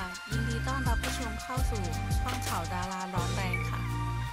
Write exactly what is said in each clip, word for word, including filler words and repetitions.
ยินดีต้อนรับผู้ชมเข้าสู่ช่องข่าวดาราร้อนแรงค่ะ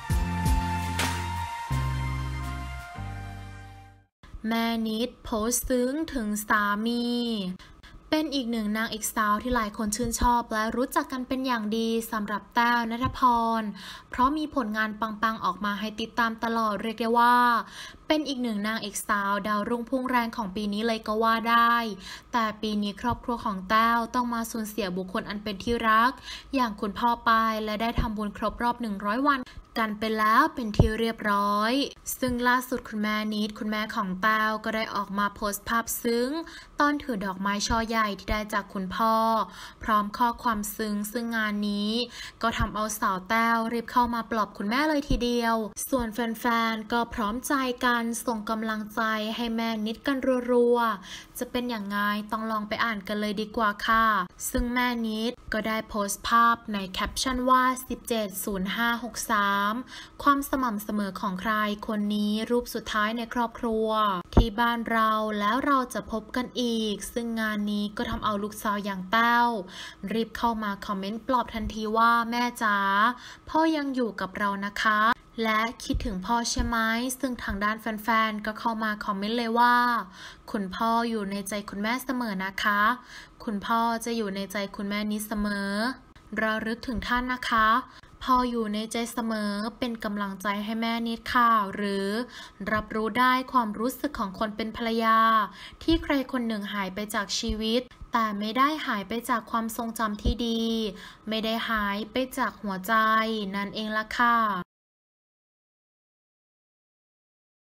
แม่นิดโพสต์ซึ้งถึงสามีเป็นอีกหนึ่งนางเอกสาวที่หลายคนชื่นชอบและรู้จักกันเป็นอย่างดีสำหรับแต้วณัฐพรเพราะมีผลงานปังๆออกมาให้ติดตามตลอดเรียกได้ว่าเป็นอีกหนึ่งนางเอกสาวดาวรุ่งพุ่งแรงของปีนี้เลยก็ว่าได้แต่ปีนี้ครอบครัวของแต้วต้องมาสูญเสียบุคคลอันเป็นที่รักอย่างคุณพ่อปายและได้ทำบุญครบรอบหนึ่งร้อยวันกันไปแล้วเป็นที่เรียบร้อยซึ่งล่าสุดคุณแม่นิดคุณแม่ของแต้วก็ได้ออกมาโพสต์ภาพซึ้งตอนถือดอกไม้ช่อใหญ่ที่ได้จากคุณพ่อพร้อมข้อความซึ้งซึ่งงานนี้ก็ทำเอาสาวแต้วรีบเข้ามาปลอบคุณแม่เลยทีเดียวส่วนแฟนๆก็พร้อมใจกันส่งกำลังใจให้แม่นิดกันรัวๆจะเป็นอย่างไงต้องลองไปอ่านกันเลยดีกว่าค่ะซึ่งแม่นิดก็ได้โพสต์ภาพในแคปชั่นว่าสิบเจ็ด ศูนย์ ห้า หก สามความสม่ำเสมอของใครคนนี้รูปสุดท้ายในครอบครัวที่บ้านเราแล้วเราจะพบกันอีกซึ่งงานนี้ก็ทำเอาลูกสาวอย่างแต้วรีบเข้ามาคอมเมนต์ปลอบทันทีว่าแม่จ๋าพ่อยังอยู่กับเรานะคะและคิดถึงพ่อใช่ไหมซึ่งทางด้านแฟนๆก็เข้ามาคอมเมนต์เลยว่าคุณพ่ออยู่ในใจคุณแม่เสมอนะคะคุณพ่อจะอยู่ในใจคุณแม่นิดเสมอระลึกถึงท่านนะคะพ่ออยู่ในใจเสมอเป็นกำลังใจให้แม่นิดค่ะหรือรับรู้ได้ความรู้สึกของคนเป็นภรรยาที่ใครคนหนึ่งหายไปจากชีวิตแต่ไม่ได้หายไปจากความทรงจำที่ดีไม่ได้หายไปจากหัวใจนั่นเองล่ะค่ะ